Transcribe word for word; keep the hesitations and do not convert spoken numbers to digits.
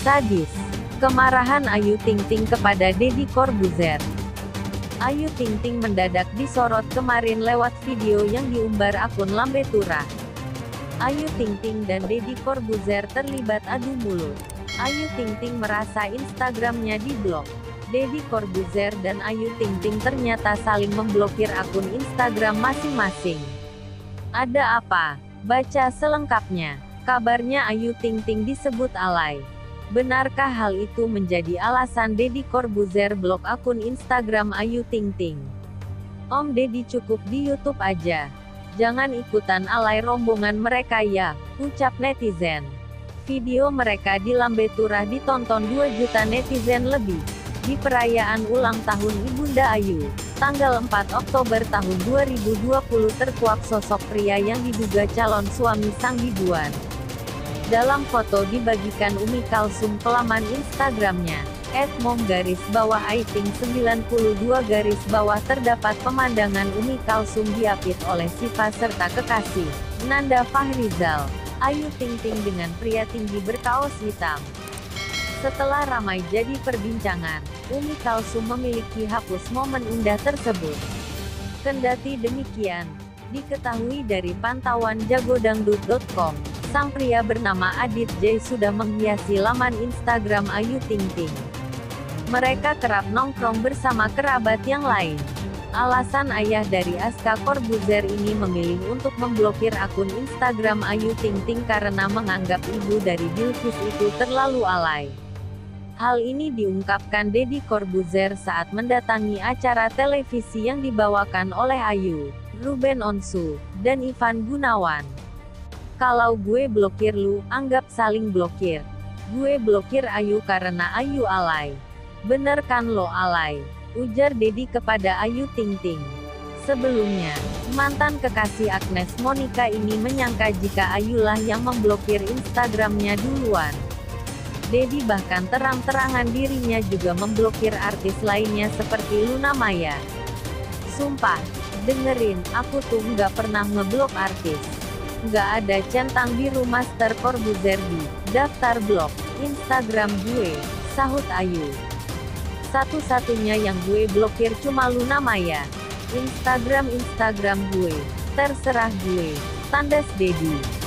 Sadis. Kemarahan Ayu Ting Ting kepada Deddy Corbuzier. Ayu Ting Ting mendadak disorot kemarin lewat video yang diumbar akun Lambe Tura. Ayu Ting Ting dan Deddy Corbuzier terlibat adu mulut. Ayu Ting Ting merasa Instagramnya diblok. Deddy Corbuzier dan Ayu Ting Ting ternyata saling memblokir akun Instagram masing-masing. Ada apa? Baca selengkapnya. Kabarnya Ayu Ting Ting disebut alay. Benarkah hal itu menjadi alasan Deddy Corbuzier blok akun Instagram Ayu Ting Ting? Om Deddy cukup di YouTube aja. Jangan ikutan alay rombongan mereka ya, ucap netizen. Video mereka di Lambe Tura ditonton dua juta netizen lebih. Di perayaan ulang tahun Ibunda Ayu, tanggal empat Oktober tahun dua ribu dua puluh terkuak sosok pria yang diduga calon suami sang biduan. Dalam foto dibagikan Umi Kalsum ke laman Instagramnya, et mom garis bawah aiting sembilan puluh dua garis bawah terdapat pemandangan Umi Kalsum diapit oleh Syifa serta kekasih, Nanda Fahrizal, Ayu Ting Ting dengan pria tinggi berkaos hitam. Setelah ramai jadi perbincangan, Umi Kalsum memiliki hapus momen indah tersebut. Kendati demikian, diketahui dari pantauan jagodangdut titik com, sang pria bernama Adit J sudah menghiasi laman Instagram Ayu Ting Ting. Mereka kerap nongkrong bersama kerabat yang lain. Alasan ayah dari Aska Corbuzier ini memilih untuk memblokir akun Instagram Ayu Ting Ting karena menganggap ibu dari Bilqis itu terlalu alay. Hal ini diungkapkan Deddy Corbuzier saat mendatangi acara televisi yang dibawakan oleh Ayu, Ruben Onsu, dan Ivan Gunawan. Kalau gue blokir lu, anggap saling blokir. Gue blokir Ayu karena Ayu alay. Bener kan lo alay? Ujar Deddy kepada Ayu Ting Ting. Sebelumnya, mantan kekasih Agnes Monica ini menyangka jika Ayulah yang memblokir Instagramnya duluan. Deddy bahkan terang-terangan dirinya juga memblokir artis lainnya seperti Luna Maya. Sumpah, dengerin, aku tuh nggak pernah ngeblok artis. Nggak ada centang biru Master Corbuzier di daftar blok Instagram gue, sahut Ayu. Satu-satunya yang gue blokir cuma Luna Maya. Instagram Instagram gue, terserah gue, tandas Deddy.